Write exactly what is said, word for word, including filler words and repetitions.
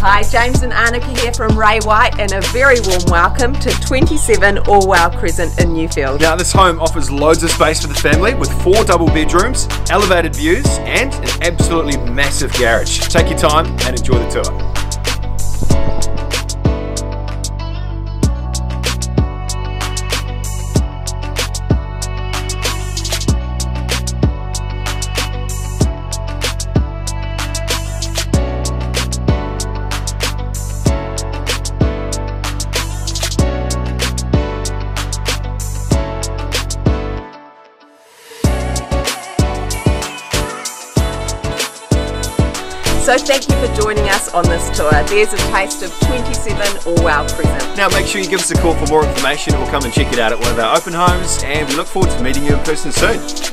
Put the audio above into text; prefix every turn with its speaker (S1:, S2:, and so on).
S1: Hi, James and Annika here from Ray White, and a very warm welcome to twenty-seven Orwell Crescent in Newfield.
S2: Now, this home offers loads of space for the family with four double bedrooms, elevated views, and an absolutely massive garage. Take your time and enjoy the tour.
S1: So thank you for joining us on this tour. There's a taste of twenty-seven Orwell Crescent.
S2: Now make sure you give us a call for more information, or come and check it out at one of our open homes, and we look forward to meeting you in person soon.